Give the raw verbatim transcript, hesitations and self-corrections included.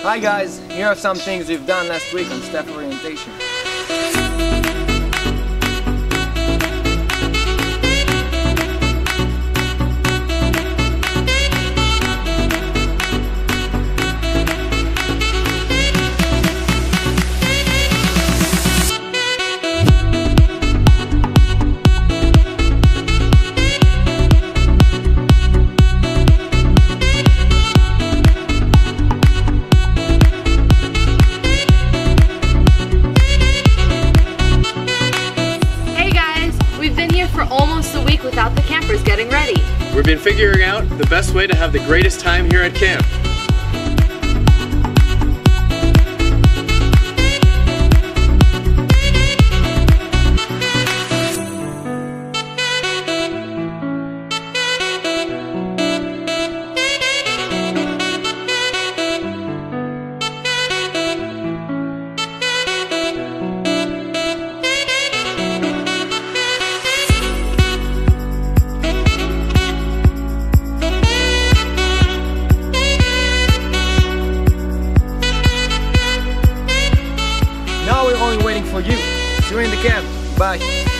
Hi guys, here are some things we've done last week on staff orientation. For almost a week without the campers getting ready. We've been figuring out the best way to have the greatest time here at camp. Now we're only waiting for you. See you in the camp. Bye.